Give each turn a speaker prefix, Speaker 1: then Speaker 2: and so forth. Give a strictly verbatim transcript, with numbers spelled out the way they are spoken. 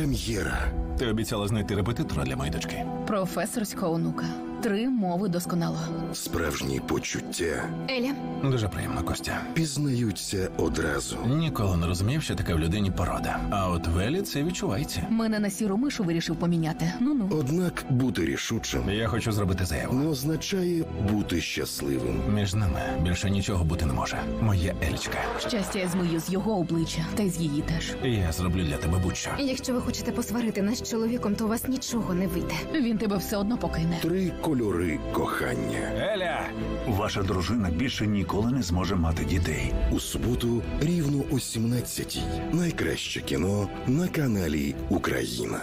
Speaker 1: Прем'єра.
Speaker 2: Ти обіцяла знайти репетитора для моєї дочки.
Speaker 3: Професорського онука. Три мови досконало.
Speaker 1: Справжні почуття
Speaker 3: Еля.
Speaker 2: Дуже приємно, Костя.
Speaker 1: пізнаються одразу.
Speaker 2: Ніколи не розумів, що таке в людині порода. А от в Елі це відчувається.
Speaker 3: Мене на сіру мишу вирішив поміняти. Ну-ну.
Speaker 1: Однак бути рішучим
Speaker 2: Я хочу зробити заяву.
Speaker 1: не означає бути щасливим.
Speaker 2: Між нами більше нічого бути не може. Моя Елічка.
Speaker 3: Щастя я змию з його обличчя, та й з її теж.
Speaker 2: Я зроблю для тебе будь-що.
Speaker 4: Якщо ви хочете посварити нас з чоловіком, то у вас нічого не вийде.
Speaker 3: Він тебе все одно покине.
Speaker 1: Три кольори кохання.
Speaker 2: Еля!
Speaker 5: Ваша дружина більше ніколи не зможе мати дітей.
Speaker 1: У суботу рівно о сімнадцятій. Найкраще кіно на каналі Україна.